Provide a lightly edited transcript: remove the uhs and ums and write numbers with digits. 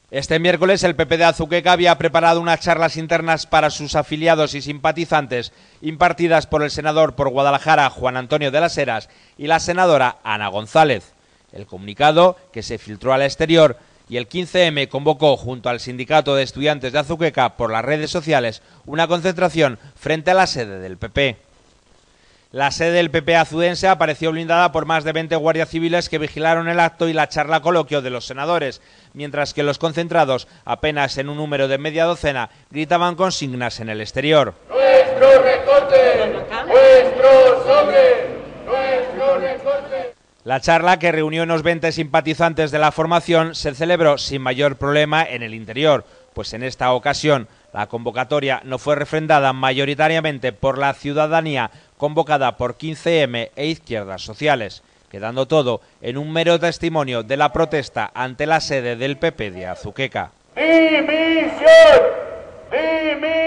Este miércoles el PP de Azuqueca había preparado unas charlas internas para sus afiliados y simpatizantes impartidas por el senador por Guadalajara Juan Antonio de las Heras y la senadora Ana González. El comunicado, que se filtró al exterior, y el 15M convocó junto al Sindicato de Estudiantes de Azuqueca por las redes sociales una concentración frente a la sede del PP. La sede del PP azudense apareció blindada por más de 20 guardias civiles que vigilaron el acto y la charla coloquio de los senadores, mientras que los concentrados, apenas en un número de media docena, gritaban consignas en el exterior. ¡Nuestro recorte! ¡Nuestros hombres! ¡Nuestro recorte! La charla, que reunió unos 20 simpatizantes de la formación, se celebró sin mayor problema en el interior, pues en esta ocasión la convocatoria no fue refrendada mayoritariamente por la ciudadanía convocada por 15M e izquierdas sociales, quedando todo en un mero testimonio de la protesta ante la sede del PP de Azuqueca. ¡Dimisión! ¡Dimisión!